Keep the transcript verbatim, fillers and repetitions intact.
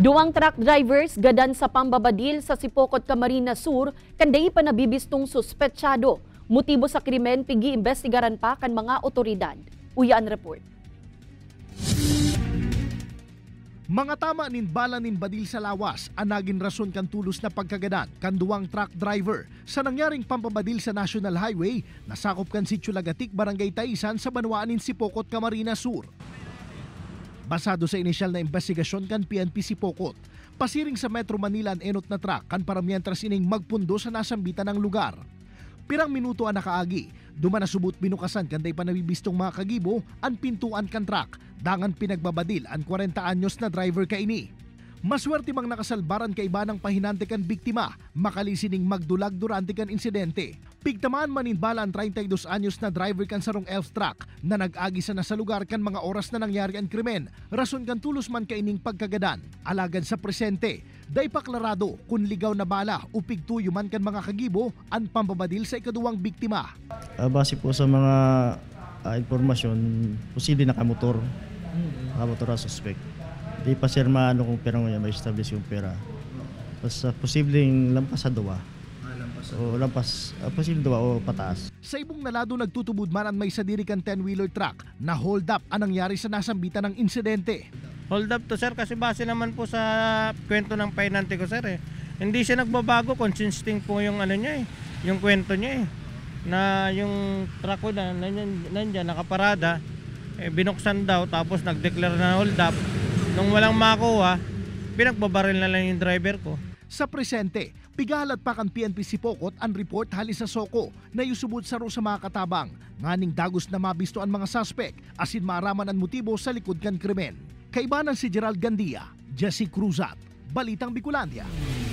Duwang truck drivers gadan sa pambabadil sa Sipocot, Camarines Sur kanday pa nabibistong suspetsyado. Motibo sa krimen pigi-imbestigaran pa kan mga otoridad. Uyaan report. Mga tama nin bala nin badil sa lawas ang naging rason kan tulos na pagkagadan kan duwang truck driver sa nangyaring pampabadil sa National Highway na sakop kan Sitio Lagatik, Barangay Taisan sa banwaan nin Sipocot, Camarines Sur. Basado sa inisyal na investigasyon kan P N P Sipocot, pasiring sa Metro Manila ang enot na truck kan para mientras ining magpundo sa nasambitan ng lugar. Pirang minuto ang nakaagi, duman na subot binukasan kanday pa nabibistong mga kagibo ang pintuan kan truck, dangan pinagbabadil ang forty anyos na driver kaini. Maswerte mang nakasalbaran kay iba ng pahinante kan biktima, makalisining magdulag durante kan insidente. Pigtamaan manin bala ang thirty-two anyos na driver kan sarong elf truck na nag-agi sa nasa lugar kan mga oras na nangyari ang krimen, rason kan tulos man kaining pagkagadan. Alagad sa presente, day paklarado kung ligaw na bala o pigtuyo man kan mga kagibo ang pambabadil sa ikaduwang biktima. Uh, base po sa mga uh, informasyon, posible nakamotor, nakamotor ang suspect. Di pa sir maano kung pera ngayon, may establish yung pera. Tapos uh, posibleng lampas sa duwa. Ah, lampas sa o lampas, uh, posibleng duwa o pataas. Sa ibong nalado nagtutubod man ang may sadirikan ten-wheeler truck na hold up ang nangyari sa nasambitan ng insidente. Hold up to sir kasi base naman po sa kwento ng painante ko sir eh. Hindi siya nagbabago, consisting po yung ano niya eh, yung kwento niya eh. Na yung truck ko na nandiyan, nandiyan nakaparada, eh, binuksan daw tapos nag-declare na hold up. Nung walang makuha, pinagbabaril na lang yung driver ko. Sa presente, pigalat pa kan P N P Sipocot ang report halis sa Soko na yusubod sa ro sa mga katabang. Nganing dagos na mabisto ang mga suspect asin maaraman ang motibo sa likod kan krimen. Kaibanan si Gerald Gandia, Jesse Cruzat, Balitang Bicolandia.